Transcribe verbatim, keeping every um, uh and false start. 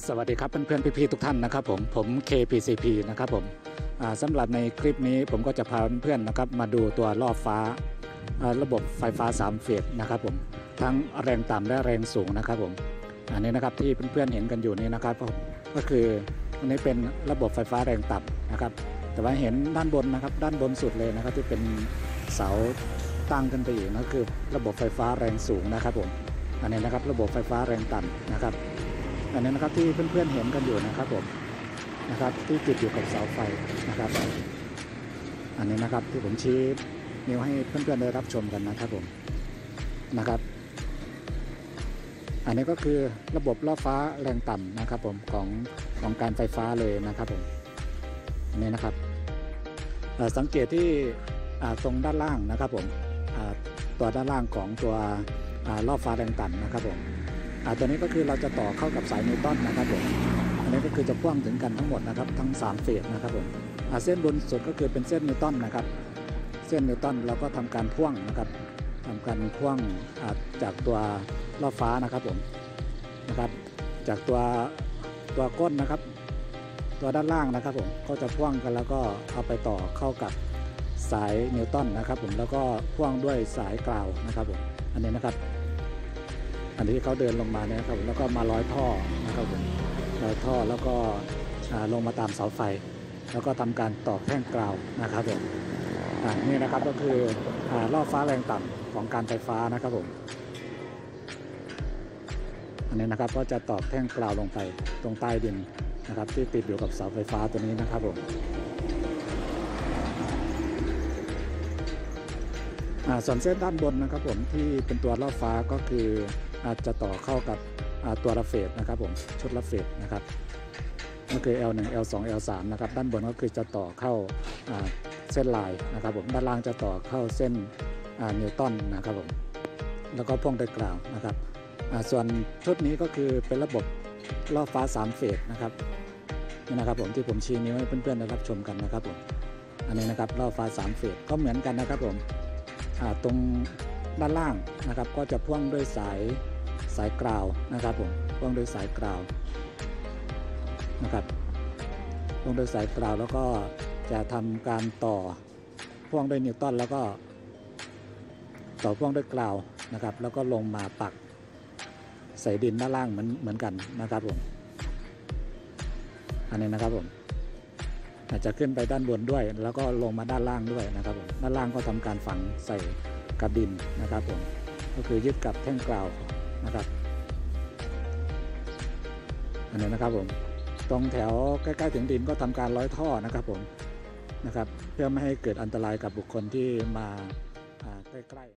สวัสดีครับเพื่อนๆพี่ๆทุกท่านนะครับผมผม เค พี ซี พี นะครับผมสำหรับในคลิปนี้ผมก็จะพาเพื่อนๆนะครับมาดูตัวรอบฟ้าระบบไฟฟ้าสามเฟสนะครับผมทั้งแรงต่ำและแรงสูงนะครับผมอันนี้นะครับที่เพื่อนๆเห็นกันอยู่นี้นะครับก็คืออันนี้เป็นระบบไฟฟ้าแรงต่ำนะครับแต่ว่าเห็นด้านบนนะครับด้านบนสุดเลยนะครับที่เป็นเสาตั้งขึ้นไปอีกนั่นคือระบบไฟฟ้าแรงสูงนะครับผมอันนี้นะครับระบบไฟฟ้าแรงต่ำนะครับอันนี้นะครับที่เพื่อนๆเห็นกันอยู่นะครับผมนะครับที่ติดอยู่กับเสาไฟนะครับอันนี้นะครับที่ผมชี้นิ้วให้เพื่อนๆได้รับชมกันนะครับผมนะครับอันนี้ก็คือระบบล่อฟ้าแรงต่ำนะครับผมของของการไฟฟ้าเลยนะครับผมอันนี้นะครับสังเกตที่ตรงด้านล่างนะครับผมตัวด้านล่างของตัวล่อฟ้าแรงต่ำนะครับผมตัวนี้ก็คือเราจะต่อเข้ากับสายนิวตันนะครับผมอันนี้ก็คือจะพ่วงถึงกันทั้งหมดนะครับทั้งสามเฟสนะครับผมเส้นบนสุดก็คือเป็นเส้นนิวตันนะครับเส้นนิวตันเราก็ทำการพ่วงนะครับทำการพ่วงจากตัวล่อฟ้านะครับผมนะครับจากตัวตัวก้นนะครับตัวด้านล่างนะครับผมก็จะพ่วงกันแล้วก็เอาไปต่อเข้ากับสายนิวตันนะครับผมแล้วก็พ่วงด้วยสายกราวนะครับผมอันนี้นะครับอันที่เขาเดินลงมาเนี่ยครับแล้วก็มาร้อยท่อนะครับผมร้อยท่อแล้วก็ลงมาตามเสาไฟแล้วก็ทำการต่อแท่งกราวนะครับผมนี่นะครับก็คือล่อฟ้าแรงต่ำของการไฟฟ้านะครับผมอันนี้นะครับก็จะต่อแท่งกราวลงไปตรงใต้ดินนะครับที่ติดอยู่กับเสาไฟฟ้าตัวนี้นะครับผมส่วนเส้นด้านบนนะครับผมที่เป็นตัวล่อฟ้าก็คืออาจจะต่อเข้ากับตัวระเฟดนะครับผมชุดระเฟดนะครับก็คือ แอล หนึ่ง แอล สอง แอล สาม นะครับด้านบนก็คือจะต่อเข้าเส้นลายนะครับผมด้านล่างจะต่อเข้าเส้นนิวตันนะครับผมแล้วก็พ่วงด้วยกราวนะครับส่วนชุดนี้ก็คือเป็นระบบล่อฟ้าสามเฟสนะครับนี่นะครับผมที่ผมชี้นิ้วให้เพื่อนๆได้รับชมกันนะครับผมอันนี้นะครับล่อฟ้าสามเฟสก็เหมือนกันนะครับผมตรงด้านล่างนะครับก็จะพ่วงด้วยสายสายกราวนะครับผมพ่วงด้วยสายกราวนะครับพ่วงด้วยสายกราวแล้วก็จะทำการต่อพ่วงด้วยนิวตันแล้วก็ต่อพ่วงด้วยกราวนะครับแล้วก็ลงมาปักใส่ดินด้านล่างเหมือนเหมือนกันนะครับผมอันนี้นะครับผมอาจจะขึ้นไปด้านบนด้วยแล้วก็ลงมาด้านล่างด้วยนะครับผมด้านล่างก็ทำการฝังใส่กับดินนะครับผมก็คือยึดกับแท่งกราวนะครับอันนี้นะครับผมตรงแถวใกล้ๆถึงดินก็ทำการร้อยท่อนะครับผมนะครับเพื่อไม่ให้เกิดอันตรายกับบุคคลที่มาใกล้ๆ